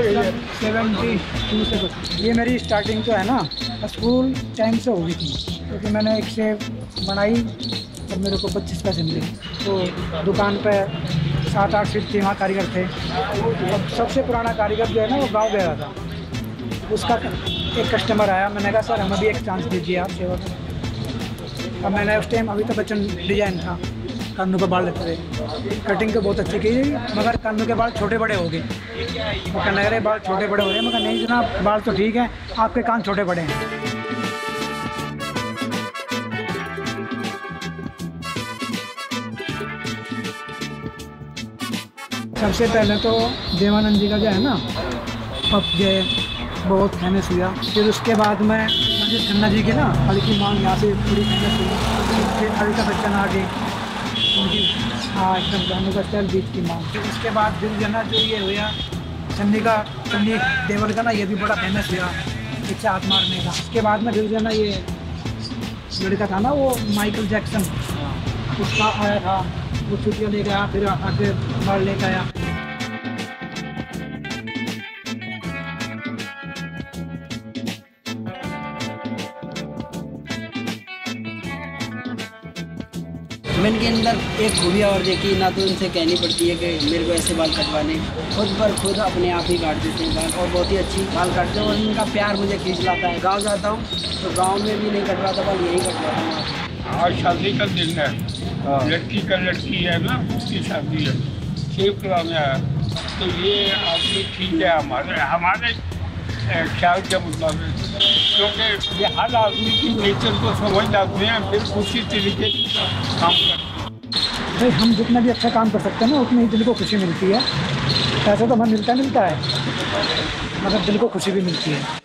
72 से कुछ। ये मेरी स्टार्टिंग तो है ना स्कूल टाइम से हो गई थी, क्योंकि मैंने एक से बनाई और मेरे को 25 पैसे मिले। तो दुकान पे 7-8 सीट थे, वहाँ कारीगर थे। अब सबसे पुराना कारीगर जो है ना वो गाँव गया था, उसका एक कस्टमर आया, मैंने कहा सर हमें भी एक चांस दीजिए आप सेवा में। अब मैंने उस टाइम अभी तो बच्चन डिजाइन था, कानों पे बाल लेते थे, कटिंग तो बहुत अच्छी की मगर कानों के बाल छोटे बड़े हो गए। वो कहने लगे बाल छोटे बड़े हो गए, मगर नहीं जनाब बाल तो ठीक है, आपके कान छोटे बड़े हैं। सबसे पहले तो देवानंद जी का जो है ना पप जो बहुत फेमस हुआ। फिर उसके बाद में मंजित खन्ना जी की ना हल्की मांग यहाँ से थोड़ी फेमस हुई। फिर अमिताभ बच्चन आ गई, उनकी एकदम गानों का स्टाइल बीच की मांग। फिर उसके बाद फिर जो ना जो ये हुआ सन्नी देवल का ना, ये भी बड़ा फेमस हुआ पीछे हाथ मारने का। उसके बाद में फिर जो ना ये लड़का था ना वो माइकल जैक्सन, उसका आया था, वो छुट्टियाँ ले गया, फिर आगे बाल लेकर आया। मैंने के अंदर एक खूबी और देखी, ना तो उनसे कहनी पड़ती है कि मेरे को ऐसे बाल कटवाने, खुद पर खुद अपने आप ही काट देते हैं बाल, और बहुत ही अच्छी बाल काटते हैं। और उनका प्यार मुझे खींच लाता है। गांव जाता हूँ तो गांव में भी नहीं कटवाता बाल, यही कटवाता हूँ। आज शादी का दिन है, लड़की है ना, उसकी शादी है, शेव कराने आया। तो ये आदमी ठीक है हमारे ख्याल के मुताबिक, क्योंकि ये हर आदमी की नेचर को समझ जाते हैं, फिर उसी तरीके काम करते हैं। भाई हम जितना भी अच्छा काम कर सकते हैं ना उतनी ही दिल को खुशी मिलती है। पैसा तो हमें मिलता है, मगर दिल को खुशी भी मिलती है।